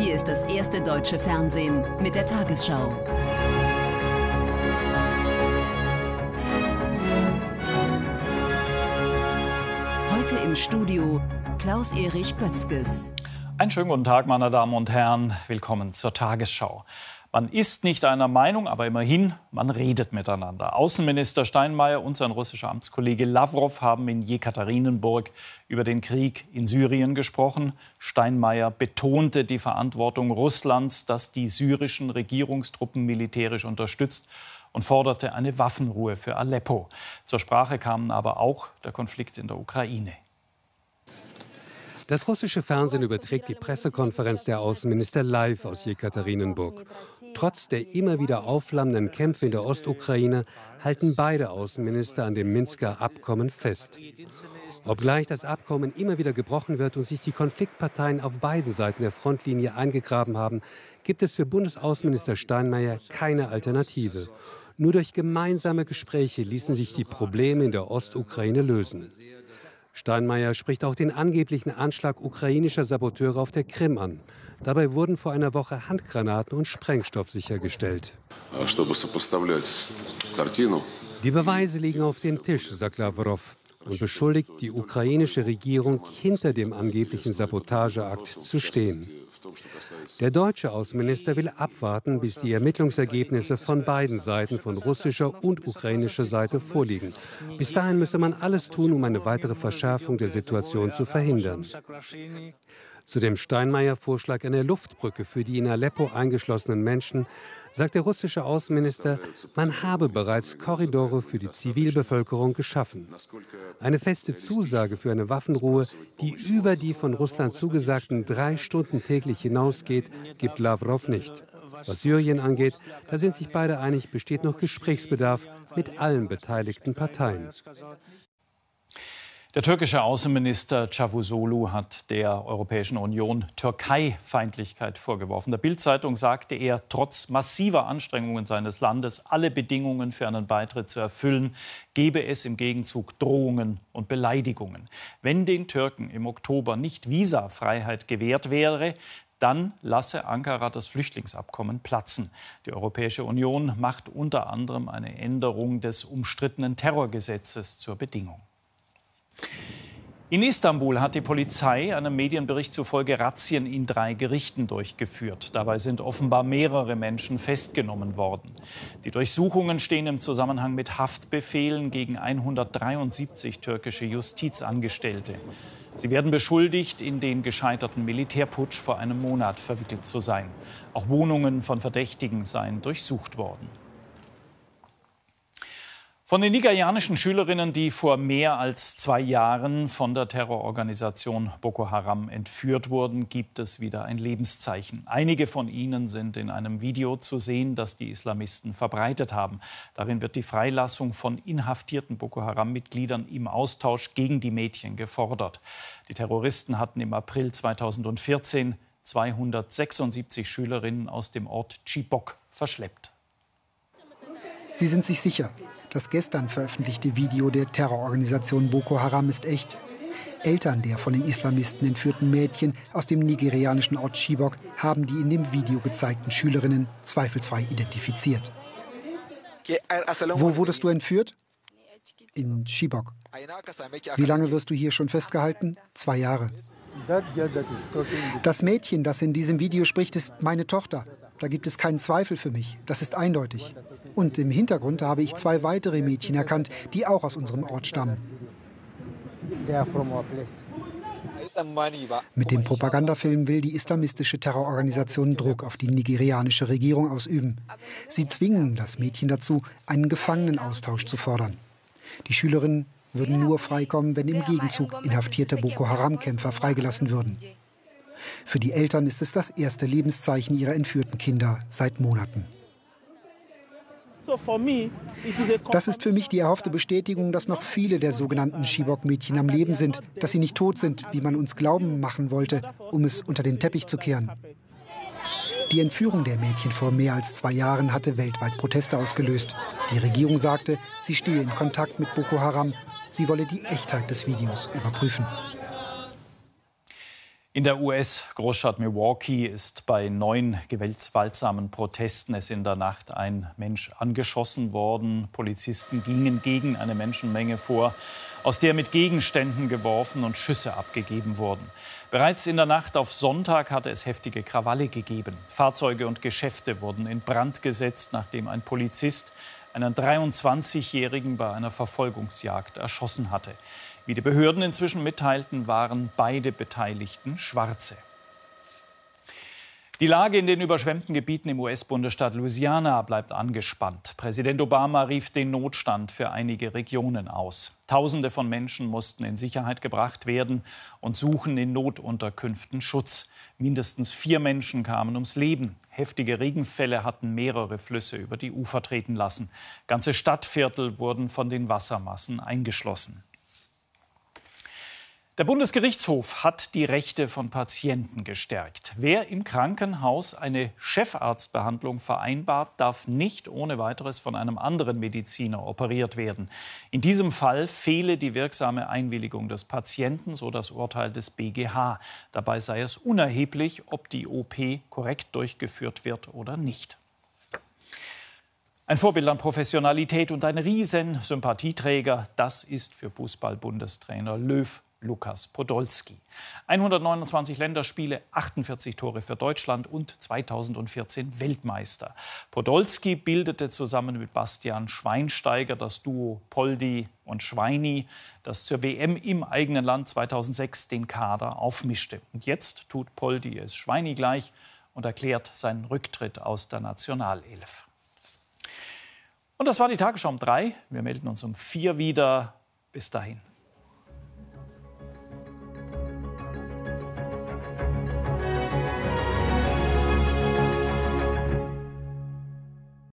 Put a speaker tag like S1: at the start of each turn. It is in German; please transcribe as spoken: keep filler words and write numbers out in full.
S1: Hier ist das erste deutsche Fernsehen mit der Tagesschau. Heute im Studio Klaus-Erich Bötzges.
S2: Einen schönen guten Tag, meine Damen und Herren. Willkommen zur Tagesschau. Man ist nicht einer Meinung, aber immerhin, man redet miteinander. Außenminister Steinmeier und sein russischer Amtskollege Lawrow haben in Jekaterinenburg über den Krieg in Syrien gesprochen. Steinmeier betonte die Verantwortung Russlands, das die syrischen Regierungstruppen militärisch unterstützt, und forderte eine Waffenruhe für Aleppo. Zur Sprache kam aber auch der Konflikt in der Ukraine.
S3: Das russische Fernsehen überträgt die Pressekonferenz der Außenminister live aus Jekaterinenburg. Trotz der immer wieder aufflammenden Kämpfe in der Ostukraine halten beide Außenminister an dem Minsker Abkommen fest. Obgleich das Abkommen immer wieder gebrochen wird und sich die Konfliktparteien auf beiden Seiten der Frontlinie eingegraben haben, gibt es für Bundesaußenminister Steinmeier keine Alternative. Nur durch gemeinsame Gespräche ließen sich die Probleme in der Ostukraine lösen. Steinmeier spricht auch den angeblichen Anschlag ukrainischer Saboteure auf der Krim an. Dabei wurden vor einer Woche Handgranaten und Sprengstoff sichergestellt. Die Beweise liegen auf dem Tisch, sagt Lawrow, und beschuldigt die ukrainische Regierung, hinter dem angeblichen Sabotageakt zu stehen. Der deutsche Außenminister will abwarten, bis die Ermittlungsergebnisse von beiden Seiten, von russischer und ukrainischer Seite, vorliegen. Bis dahin müsse man alles tun, um eine weitere Verschärfung der Situation zu verhindern. Zu dem Steinmeier-Vorschlag einer Luftbrücke für die in Aleppo eingeschlossenen Menschen sagt der russische Außenminister, man habe bereits Korridore für die Zivilbevölkerung geschaffen. Eine feste Zusage für eine Waffenruhe, die über die von Russland zugesagten drei Stunden täglich hinausgeht, gibt Lawrow nicht. Was Syrien angeht, da sind sich beide einig, besteht noch Gesprächsbedarf mit allen beteiligten Parteien.
S2: Der türkische Außenminister Cavusoglu hat der Europäischen Union Türkei-Feindlichkeit vorgeworfen. Der Bild-Zeitung sagte er, trotz massiver Anstrengungen seines Landes, alle Bedingungen für einen Beitritt zu erfüllen, gebe es im Gegenzug Drohungen und Beleidigungen. Wenn den Türken im Oktober nicht Visafreiheit gewährt wäre, dann lasse Ankara das Flüchtlingsabkommen platzen. Die Europäische Union macht unter anderem eine Änderung des umstrittenen Terrorgesetzes zur Bedingung. In Istanbul hat die Polizei einem Medienbericht zufolge Razzien in drei Gerichten durchgeführt. Dabei sind offenbar mehrere Menschen festgenommen worden. Die Durchsuchungen stehen im Zusammenhang mit Haftbefehlen gegen hundertdreiundsiebzig türkische Justizangestellte. Sie werden beschuldigt, in den gescheiterten Militärputsch vor einem Monat verwickelt zu sein. Auch Wohnungen von Verdächtigen seien durchsucht worden. Von den nigerianischen Schülerinnen, die vor mehr als zwei Jahren von der Terrororganisation Boko Haram entführt wurden, gibt es wieder ein Lebenszeichen. Einige von ihnen sind in einem Video zu sehen, das die Islamisten verbreitet haben. Darin wird die Freilassung von inhaftierten Boko Haram-Mitgliedern im Austausch gegen die Mädchen gefordert. Die Terroristen hatten im April zweitausendvierzehn zweihundertsechsundsiebzig Schülerinnen aus dem Ort Chibok verschleppt.
S4: Sie sind sich sicher, das gestern veröffentlichte Video der Terrororganisation Boko Haram ist echt. Eltern der von den Islamisten entführten Mädchen aus dem nigerianischen Ort Chibok haben die in dem Video gezeigten Schülerinnen zweifelsfrei identifiziert. Wo wurdest du entführt? In Chibok. Wie lange wirst du hier schon festgehalten? Zwei Jahre. Das Mädchen, das in diesem Video spricht, ist meine Tochter. Da gibt es keinen Zweifel für mich. Das ist eindeutig. Und im Hintergrund habe ich zwei weitere Mädchen erkannt, die auch aus unserem Ort stammen. Mit dem Propagandafilm will die islamistische Terrororganisation Druck auf die nigerianische Regierung ausüben. Sie zwingen das Mädchen dazu, einen Gefangenenaustausch zu fordern. Die Schülerinnen würden nur freikommen, wenn im Gegenzug inhaftierte Boko Haram-Kämpfer freigelassen würden. Für die Eltern ist es das erste Lebenszeichen ihrer entführten Kinder seit Monaten. Das ist für mich die erhoffte Bestätigung, dass noch viele der sogenannten Chibok-Mädchen am Leben sind, dass sie nicht tot sind, wie man uns glauben machen wollte, um es unter den Teppich zu kehren. Die Entführung der Mädchen vor mehr als zwei Jahren hatte weltweit Proteste ausgelöst. Die Regierung sagte, sie stehe in Kontakt mit Boko Haram. Sie wolle die Echtheit des Videos überprüfen.
S2: In der U S-Großstadt Milwaukee ist bei neun gewaltsamen Protesten es in der Nacht ein Mensch angeschossen worden. Polizisten gingen gegen eine Menschenmenge vor, aus der mit Gegenständen geworfen und Schüsse abgegeben wurden. Bereits in der Nacht auf Sonntag hatte es heftige Krawalle gegeben. Fahrzeuge und Geschäfte wurden in Brand gesetzt, nachdem ein Polizist einen dreiundzwanzigjährigen bei einer Verfolgungsjagd erschossen hatte. Wie die Behörden inzwischen mitteilten, waren beide Beteiligten Schwarze. Die Lage in den überschwemmten Gebieten im U S-Bundesstaat Louisiana bleibt angespannt. Präsident Obama rief den Notstand für einige Regionen aus. Tausende von Menschen mussten in Sicherheit gebracht werden und suchen in Notunterkünften Schutz. Mindestens vier Menschen kamen ums Leben. Heftige Regenfälle hatten mehrere Flüsse über die Ufer treten lassen. Ganze Stadtviertel wurden von den Wassermassen eingeschlossen. Der Bundesgerichtshof hat die Rechte von Patienten gestärkt. Wer im Krankenhaus eine Chefarztbehandlung vereinbart, darf nicht ohne weiteres von einem anderen Mediziner operiert werden. In diesem Fall fehle die wirksame Einwilligung des Patienten, so das Urteil des B G H. Dabei sei es unerheblich, ob die O P korrekt durchgeführt wird oder nicht. Ein Vorbild an Professionalität und ein Riesen-Sympathieträger, das ist für Fußball-Bundestrainer Löw Lukas Podolski. hundertneunundzwanzig Länderspiele, achtundvierzig Tore für Deutschland und zweitausendvierzehn Weltmeister. Podolski bildete zusammen mit Bastian Schweinsteiger das Duo Poldi und Schweini, das zur W M im eigenen Land zweitausendsechs den Kader aufmischte. Und jetzt tut Poldi es Schweini gleich und erklärt seinen Rücktritt aus der Nationalelf. Und das war die Tagesschau um drei. Wir melden uns um vier wieder. Bis dahin.